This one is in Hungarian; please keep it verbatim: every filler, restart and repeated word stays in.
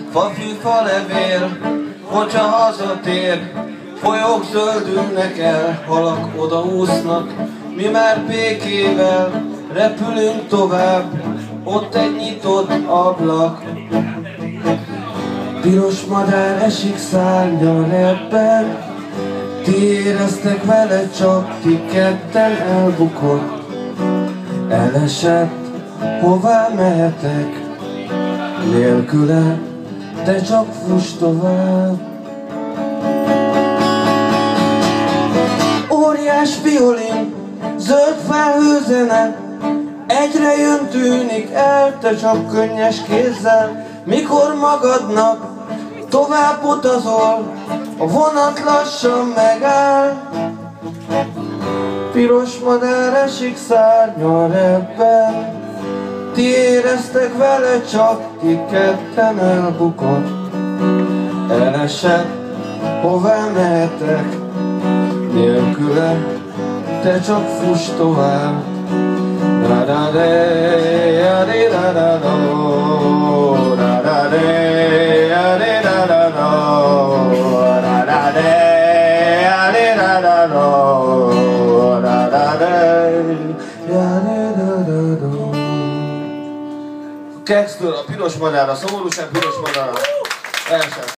Fafű, falevél, hogyha hazatér, folyók zöldülnek el, halak odaúsznak, mi már békével repülünk tovább, ott egy nyitott ablak. Piros madár esik szárnyal ebben, ti éreztek vele, csak ti ketten elbukott. Elesett, hová mehetek, nélküle, te csak fuss tovább. Óriás violin, zöld felhőzene, egyre jön, tűnik el, te csak könnyes kézzel, mikor magadnak tovább utazol, a vonat lassan megáll. Piros madár esik szárnyal ebben, ti éreztek vele, csak ti ketten elbukott. Elesett, hová mehetek, nélküle, te csak fuss tovább. Da da de, ya de da da do, da da de, ya de da da do, da da de, ya de da da do, da da de, ya de da da do. Kextől a piros madár, a szomorúság piros madár. Verset.